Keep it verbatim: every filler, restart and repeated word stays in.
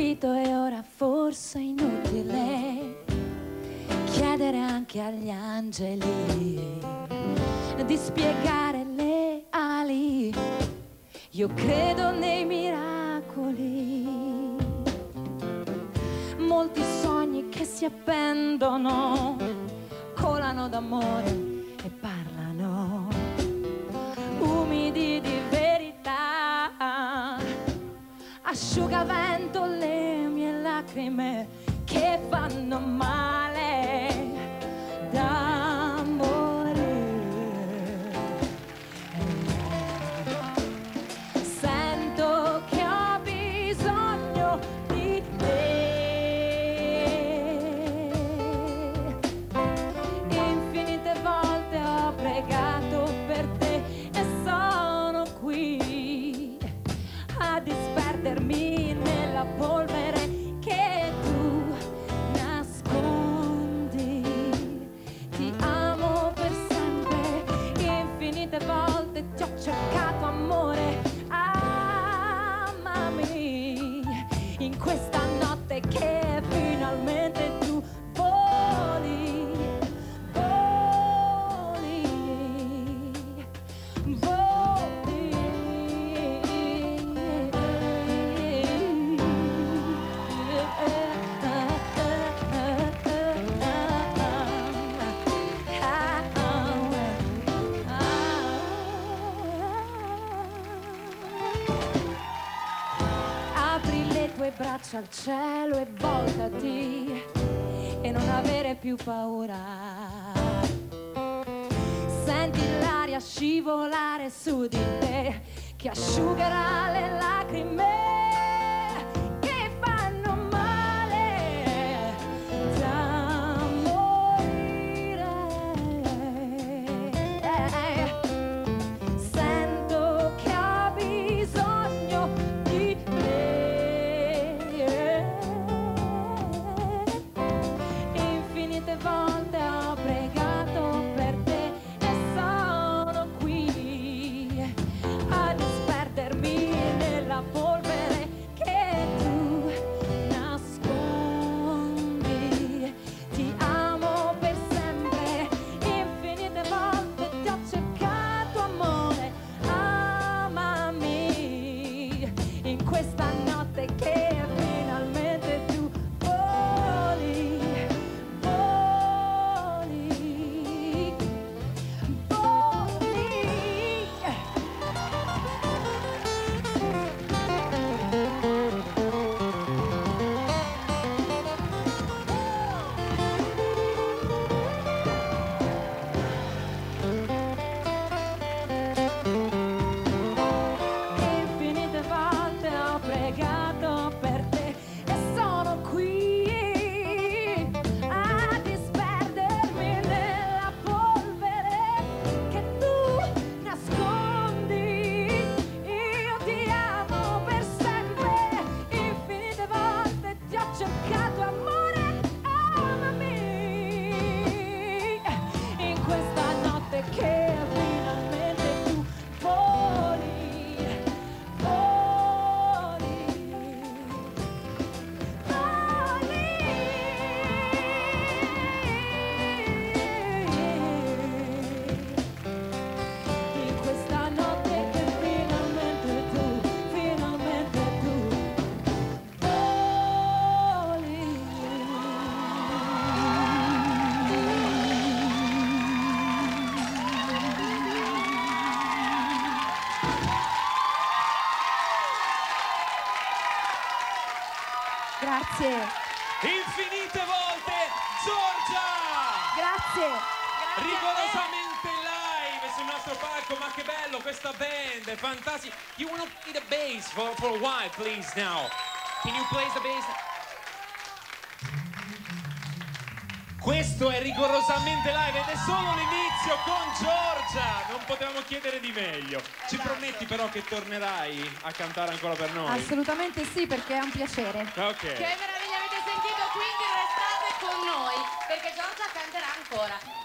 capito e ora forse è inutile chiedere anche agli angeli di spiegare le ali. Io credo nei miracoli, molti sogni che si appendono, colano d'amore e parlano, umidi di verità. Asciugavento le mie lacrime che fanno male da morire. Sento che ho bisogno di te. Infinite volte ho pregato per te e sono qui a disperdermi nella polvere che tu nascondi. Ti amo per sempre, infinite volte ti ho cercato amore. Amami in questa notte che finalmente tu voli, voli, voli. Apri le tue braccia al cielo e voltati e non avere più paura. Senti l'aria scivolare su di te che asciugherà le lacrime che fanno male da morire. Sento che ho bisogno di te. Infinite volte ho pregato per te e sono qui a disperdermi nella polvere che tu nascondi. Ti amo per sempre, infinite volte ti ho cercato amore. Amami in questa notte che finalmente tu voli, voli, voli. Infinite volte ho pregato per te e sono qui a disperdermi nella polvere che tu nascondi. Io ti amo per sempre, infinite volte ti ho cercato amore. Amami in questa notte che finalmente tu voli, voli, voli. In questa notte che finalmente tu, finalmente tu Grazie, Infinite volte Giorgia! grazie. Rigorosamente live sul nostro palco, ma che bello questa band, è fantastica. You wanna play the bass for, for a while, please, now? Can you play the bass? Questo è rigorosamente live ed è solo l'inizio con Giorgia, non potevamo chiedere di meglio. Ci prometti però che tornerai a cantare ancora per noi? Assolutamente sì, perché è un piacere. Ok. Che meraviglia, avete sentito? Quindi restate con noi perché Giorgia canterà ancora.